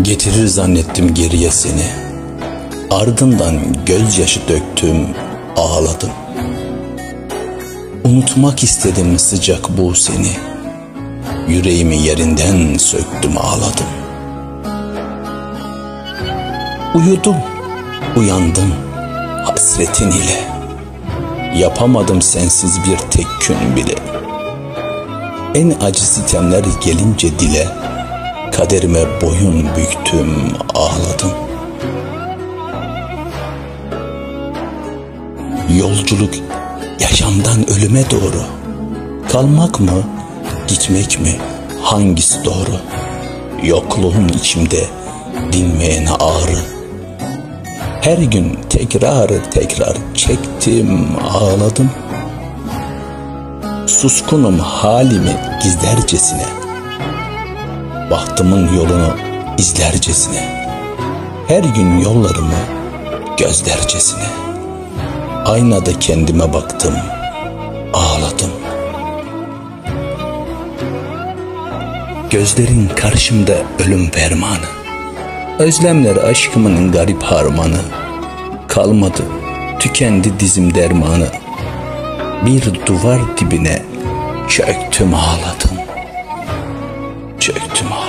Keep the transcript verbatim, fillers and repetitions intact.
Getirir zannettim geriye seni. Ardından gözyaşı döktüm, ağladım. Unutmak istedim sıcak bu seni. Yüreğimi yerinden söktüm, ağladım. Uyudum, uyandım hasretin ile. Yapamadım sensiz bir tek gün bile. En acı sitemler gelince dile, kaderime boyun büktüm, ağladım. Yolculuk yaşamdan ölüme doğru. Kalmak mı, gitmek mi, hangisi doğru? Yokluğun içimde dinmeyen ağrı. Her gün tekrar tekrar çektim, ağladım. Suskunum halimi gizlercesine. Bahtımın yolunu izlercesine. Her gün yollarımı gözlercesine. Aynada kendime baktım, ağladım. Gözlerin karşımda ölüm fermanı. Özlemler aşkımın garip harmanı. Kalmadı, tükendi dizim dermanı. Bir duvar dibine çöktüm, ağladım. Çöktüm, ağladım.